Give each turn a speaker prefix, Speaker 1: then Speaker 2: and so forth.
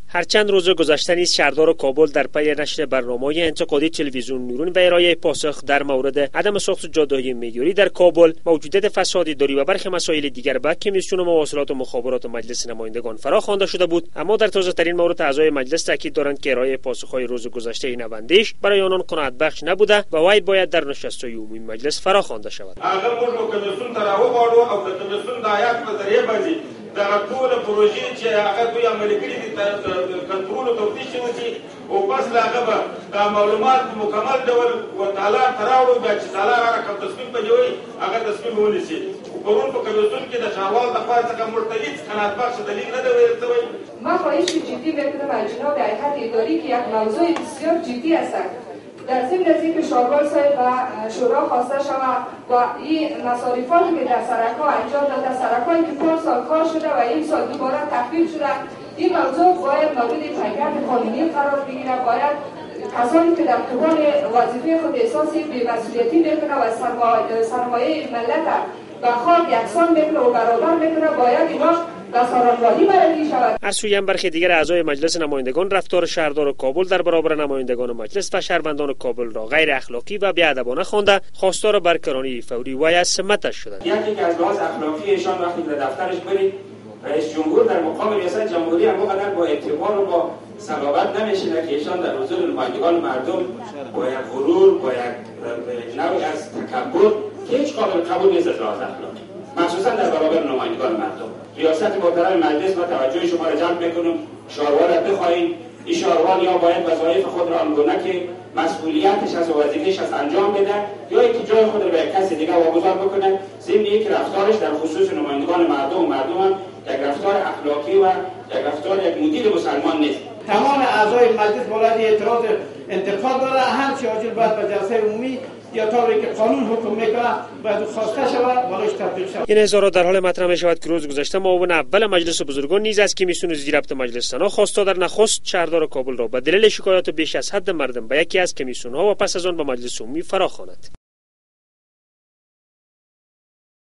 Speaker 1: هرچند روز گذشته نیز شهردار کابل در پی نشر برنامه‌های انتقادی تلویزیون نورون و ارائه پاسخ در مورد عدم ساخت جاده‌های معیاری در کابل، موجودیت فساد اداری و برخی مسائل دیگر به کمیسیون مواصلات و مخابرات مجلس نمایندگان فراخوانده شده بود، اما در تازه‌ترین مورد اعضای مجلس تاکید دارند که ارائه پاسخ‌های روز گذشته نوندیش برای آنان قناعت بخش نبوده و وی باید در نشست‌های عمومی مجلس فراخوانده شود.
Speaker 2: دا ټول پروژې چې هغه دوی عملي کړي دي کنټرول او تفتیش وشي او بس هغه به دا معلومات مکمل ډول وتعالى تراوړو چې تعالی هغه کوم تصمیم په جوړي هغه تصمیم ونیسي. پرون په کمیسیون کې د شاروال د خوا څخه مرتبط قناعت بخش دلیل نه دی ویل شوی.
Speaker 3: ما خواهش جدی میکنم از جناب هیئت اداری که یک موضوع بسیار جدی است. در ضمن از اینکه شاروال صاحب و شورا خواسته شود و این مصارفاتی که در سرک‌ها انجام داده، سرک‌هایی که 5 سال کار شده و این سال دوباره تخفیف شده، این موضوع باید مورد پیگرد قانونی قرار بگیره. باید کسانی که در توان وظیفه خود احساس بی‌مسئولیتی میکنه و سرمایه ملت به خاک یکسان میکنه و برابر میکنه، باید اینا از
Speaker 1: سوی برخی دیگر اعضای مجلس نمایندگان رفتار شهردار کابل در برابر نمایندگان مجلس و شهروندان کابل را غیر اخلاقی و بی‌ادبانه خوانده، خواستار برکناری فوری وی از سمتش شدند.
Speaker 4: یکی از لحاظ اخلاقی ایشان وقتی به دفترش برید، رئیس جمهور در مقام ریاست جمهوری هم وقدر با اعتبار و با صلابت نمیشینه که ایشان در حضور نمایندگان مردم با یک غرور، با یک نوعی از تکبر که هیچ قابل قبول نیست از لحاظ اخلاقی، مخصوصا در برابر نمایندگان مردم. ریاست محترم مجلس و توجه شما را جلب میکنم، شاروال را بخواهید. این شاروال یا باید وظایف خود را آنگونه که مسئولیتش از وظیفه‌اش از انجام بده، یا اینکه جای خود را به کسی دیگه واگذار بکنه، ضمن اینکه رفتارش در خصوص نمایندگان مردم هم یک رفتار اخلاقی و یک رفتار یک مدیر مسلمان نیست.
Speaker 5: تمام اعضای مجلس باید اعتراض انتقاد داره، هر چی عاجل باید به جلسه عمومی یا طوری که قانون حکم میکنه باید خواسته شود بالایش تطبیق شود.
Speaker 1: این اظهارات در حال مطرح می شود که روز گذشته معاون اول مجلس بزرگان نیز از کمیسیون زیربط مجلس سنا خواسته در نخست شهردار کابل را به دلیل شکایات بیش از حد مردم به یکی از کمیسیون‌ها و پس از آن به مجلس عمومی فراخواند.